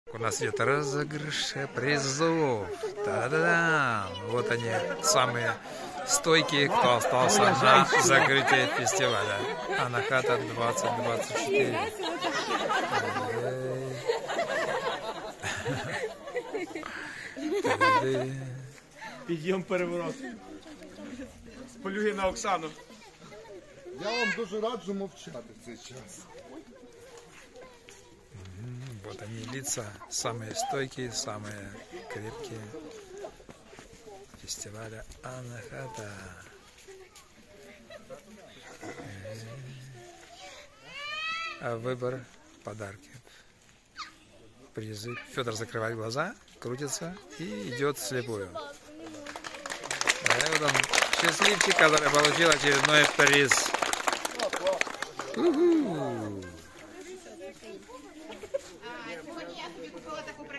У нас идет розыгрыш призов. Та-да-да! Вот они, самые стойкие, кто остался на закрытии фестиваля. Анахата 2024. Підйом переворот. Полюги на Оксану. Я вам дуже раджу мовчати в цей час. Вот они лица, самые стойкие, самые крепкие фестиваля Анахата. А выбор подарки. Призы. Федор закрывает глаза, крутится и идет вслепую. А вот он, счастливчик, который получил очередной приз. Сьогодні я тобі купила таку